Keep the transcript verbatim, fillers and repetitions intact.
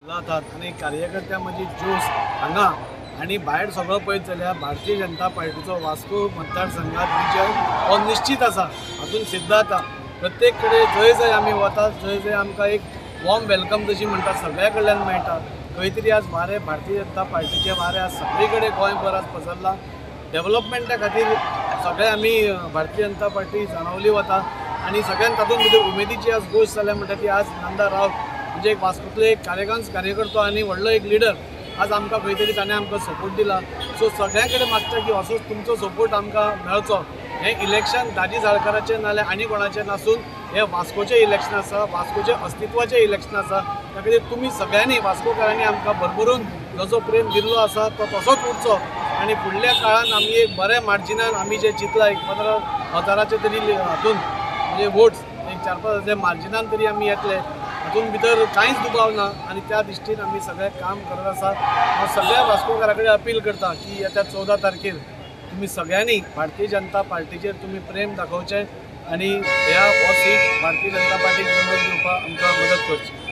जातात आणि कार्यकर्त्यां मदीं जोश हांगा आनी भायर सगळो पळयत जाल्यार भारतीय जनता पार्टीचो वास्को मतदारसंघात विजय हो निश्चित आसा। हातून सिद्धार्थ प्रत्येक कडेन जंय जंय आमी वतात जंय जंय आमकां एक वॉर्म वेलकम जशी म्हणटात सगळ्या कडल्यान मेळटा। खंय तरी आज वारें भारतीय जनता पार्टीचे वारें आज सगळे कडेन गोंयभर आज पसरला। डेव्हलपमेंटा खातीर सगळे आमी भारतीय जनता पार्टी जाणवली वता आनी सगळ्यांत तातूंत भितर उमेदीची आज गोश्ट जाल्या म्हणटा ती आज नंदा राव म्हणजे एक वास्कोतलो एक कार्यकांश कार्यकर्तो आनी व्हडलो एक लिडर आज आमकां खंय तरी ताणें आमकां सपोर्ट दिला। सो सगळ्यां कडेन मागता की असोच तुमचो सपोर्ट आमकां मेळचो। हें इलेक्शन दाजी साळकाराचें नाल्यार आनी कोणाचें नासून हें वास्कोचें इलेक्शन आसा, वास्कोचें अस्तित्वाचें इलेक्शन आसा। त्या खातीर तुमी सगळ्यांनी वास्कोकारांनी आमकां भरभरून जसो प्रेम दिल्लो आसा तो तसोच उरचो आनी फुडल्या काळान आमी एक बऱ्या मार्जिनान आमी जे चिंतला एक पंदरा हजाराचे तरी हातून म्हणजे वोट्स एक चार पांच हजार मार्जिनान तरी आमी येतले। हातून भितर कांयच दुबाव ना आनी त्या दिश्टीन आमी सगळे काम करत आसा। हांव सगळ्या वास्कोकारा कडेन अपील करता की येत्या चवदा तारखेर तुमी सगळ्यांनी भारतीय जनता पार्टीचेर तुमी प्रेम दाखोवचें आनी ह्या हो सीट भारतीय जनता पार्टीक निवडून दिवपाक आमकां मदत करची।